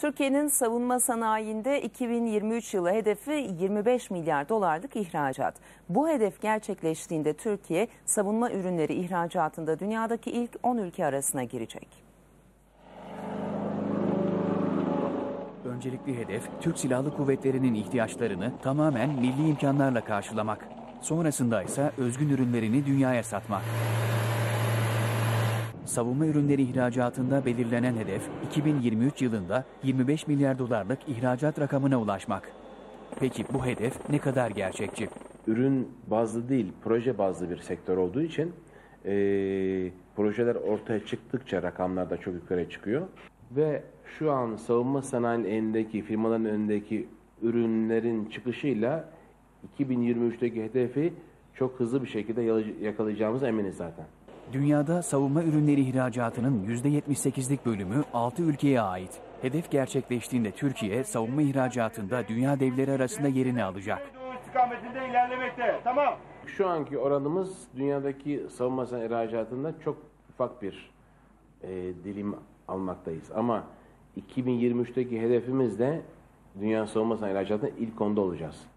Türkiye'nin savunma sanayinde 2023 yılı hedefi 25 milyar dolarlık ihracat. Bu hedef gerçekleştiğinde Türkiye savunma ürünleri ihracatında dünyadaki ilk 10 ülke arasına girecek. Öncelikli hedef Türk Silahlı Kuvvetleri'nin ihtiyaçlarını tamamen milli imkanlarla karşılamak. Sonrasında ise özgün ürünlerini dünyaya satmak. Savunma ürünleri ihracatında belirlenen hedef 2023 yılında 25 milyar dolarlık ihracat rakamına ulaşmak. Peki bu hedef ne kadar gerçekçi? Ürün bazlı değil, proje bazlı bir sektör olduğu için projeler ortaya çıktıkça rakamlar da çok yukarı çıkıyor. Ve şu an savunma sanayinin elindeki, firmaların önündeki ürünlerin çıkışıyla 2023'teki hedefi çok hızlı bir şekilde yakalayacağımıza eminiz zaten. Dünyada savunma ürünleri ihracatının %78'lik bölümü 6 ülkeye ait. Hedef gerçekleştiğinde Türkiye savunma ihracatında dünya devleri arasında yerini alacak. İstikametinde ilerlemekte. Tamam. Şu anki oranımız dünyadaki savunma sanayi ihracatında çok ufak bir dilim almaktayız. Ama 2023'teki hedefimiz de dünya savunma sanayi ihracatında ilk 10'da olacağız.